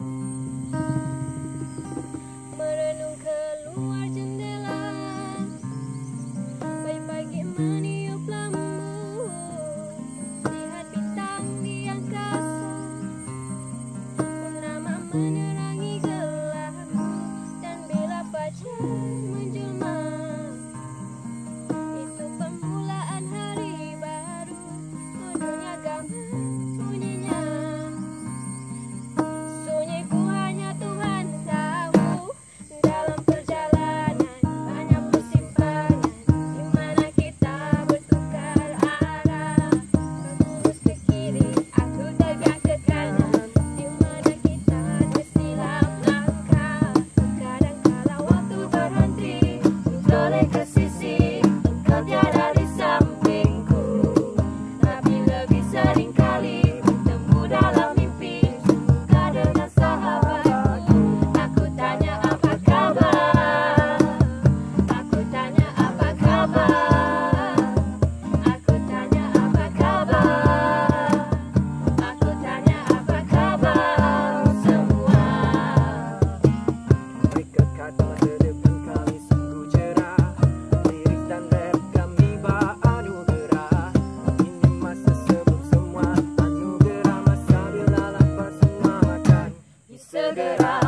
Merenung keluar jendela, pagi-pagi meniup lampu, lihat bintang di angkasa, purnama menerangi gelapku. Dan bila fajar menjelma, itu permulaan hari baru. Dunia gambar sunyinya, sunyiku hanya Tuhan tahu. Dalam perjalanan banyak persimpangan, di mana kita bertukar arah. Lurus ke kiri, aku tegak ke kanan, di mana kita bersilang langkah. Kadang kala waktu berhenti, toleh ke sisi, engkau tiada di sampingku. Tapi lebih sering kali bertemu dalam mimpi, suka dengan sahabatku. Aku tanya apa kabar, aku tanya apa kabar, aku tanya apa kabar, aku tanya apa kabar semua. Mereka kata masa depan kami sungguh cerah, lirik dan rap kami bawa anugerah. Ini masa sebelum semua anugerah, masa bila lapar semua makan. Segera